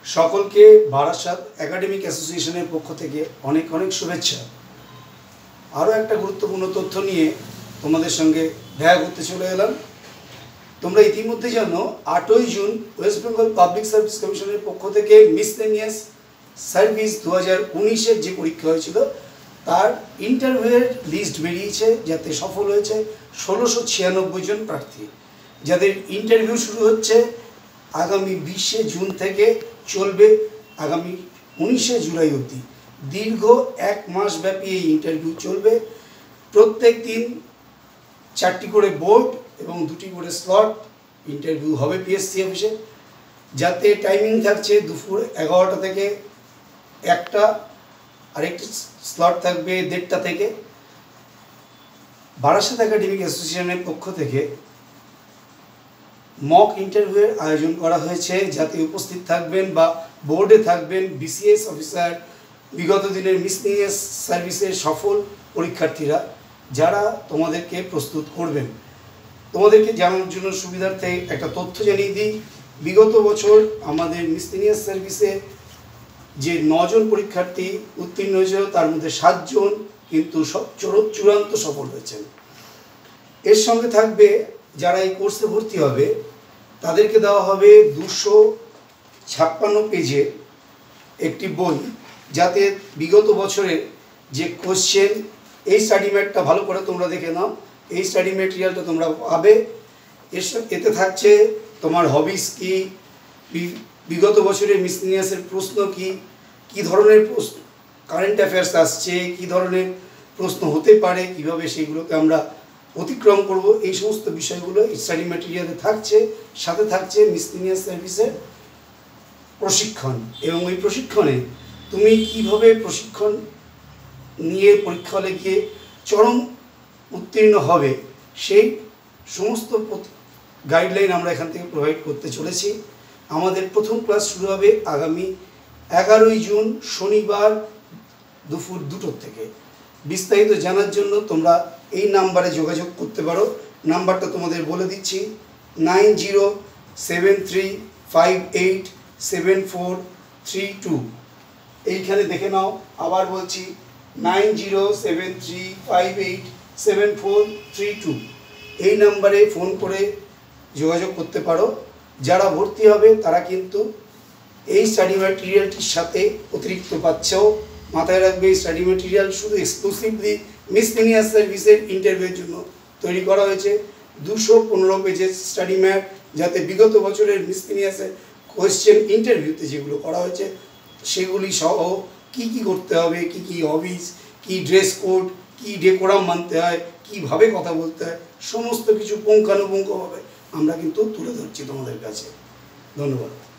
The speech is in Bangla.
সকলকে বারাসাত একাডেমিক অ্যাসোসিয়েশনের পক্ষ থেকে অনেক অনেক শুভেচ্ছা। আরও একটা গুরুত্বপূর্ণ তথ্য নিয়ে তোমাদের সঙ্গে দেখা করতে চলে এলাম। তোমরা ইতিমধ্যে জানো 8ই June West Bengal public service কমিশনের পক্ষ থেকে মিসলেনিয়াস সার্ভিস 2019-এর যে পরীক্ষা হয়েছিল তার ইন্টারভিউয়ের লিস্ট বেরিয়েছে, যাতে সফল হয়েছে 1696 জন প্রার্থী, যাদের ইন্টারভিউ শুরু হচ্ছে আগামী 20শে জুন থেকে চলবে আগামী 19শে জুলাই অবধি। দীর্ঘ 1 মাস ব্যাপী এই ইন্টারভিউ চলবে। প্রত্যেক দিন 4টি করে বোর্ড এবং 2টি করে স্লট ইন্টারভিউ হবে পিএসসি অফিসে, যাতে টাইমিং থাকছে দুপুর 11টা থেকে 1টা, আরেকটি স্লট থাকবে 1:30টা থেকে। বারাসাত একাডেমিক অ্যাসোসিয়েশনের পক্ষ থেকে মক ইন্টারভিউয়ের আয়োজন করা হয়েছে, যাতে উপস্থিত থাকবেন বা বোর্ডে থাকবেন বিসিএস অফিসার, বিগত দিনের মিসলেনিয়াস সার্ভিসের সফল পরীক্ষার্থীরা, যারা তোমাদেরকে প্রস্তুত করবেন। তোমাদেরকে জানানোর জন্য সুবিধার্থে একটা তথ্য জানিয়ে দিই। বিগত বছর আমাদের মিসলেনিয়াস সার্ভিসে যে 9 জন পরীক্ষার্থী উত্তীর্ণ হয়েছিল, তার মধ্যে 7 জন কিন্তু চূড়ান্ত সফল হয়েছেন। এর সঙ্গে থাকবে যারা এই কোর্সে ভর্তি হবে তাদেরকে দেওয়া হবে 256 পেজের একটি বই, যাতে বিগত বছরের যে কোশ্চেন, এই স্টাডি ম্যাটটা ভালো করে তোমরা দেখে নাও, এই স্টাডি ম্যাটেরিয়ালটা তোমরা পাবে। এতে থাকছে তোমার হবিস কি, বিগত বছরের মিসলেনিয়াসের প্রশ্ন কি, কী ধরনের প্রশ্ন কারেন্ট অ্যাফেয়ার্স আসছে, কী ধরনের প্রশ্ন হতে পারে, কিভাবে সেইগুলোকে আমরা অতিক্রম করব, এই সমস্ত বিষয়গুলো স্টাডি ম্যাটেরিয়ালে থাকছে। সাথে থাকছে মিসলেনিয়াস সার্ভিসের প্রশিক্ষণ, এবং ওই প্রশিক্ষণে তুমি কিভাবে প্রশিক্ষণ নিয়ে পরীক্ষা হলে গিয়ে চরম উত্তীর্ণ হবে, সেই সমস্ত গাইডলাইন আমরা এখান থেকে প্রোভাইড করতে চলেছি। আমাদের প্রথম ক্লাস শুরু হবে আগামী 11ই জুন শনিবার দুপুর 2টো থেকে। বিস্তারিত জানার জন্য তোমরা এই নাম্বারে যোগাযোগ করতে পারো। নাম্বারটা তোমাদের বলে দিচ্ছি, 9073587432। এইখানে দেখে নাও, আবার বলছি 9073587432। এই নাম্বারে ফোন করে যোগাযোগ করতে পারো। যারা ভর্তি হবে তারা কিন্তু এই স্টাডি ম্যাটেরিয়ালটির সাথে অতিরিক্ত পাচ্ছেও। মাথায় রাখবে, এই স্টাডি ম্যাটেরিয়াল শুধু এক্সক্লুসিভলি মিসলেনিয়াস সার্ভিসের ইন্টারভিউয়ের জন্য তৈরি করা হয়েছে। 215 পেজের স্টাডি ম্যাট, যাতে বিগত বছরের মিসলেনিয়াসের কোয়েশ্চেন ইন্টারভিউতে যেগুলো করা হয়েছে সেগুলি সহ কি কি করতে হবে, কি কি হবিস, কি ড্রেস কোড, কি ডেকোরাম মানতে হয়, কিভাবে কথা বলতে হয়, সমস্ত কিছু পুঙ্খানুপুঙ্খভাবে আমরা কিন্তু তুলে ধরছি তোমাদের কাছে। ধন্যবাদ।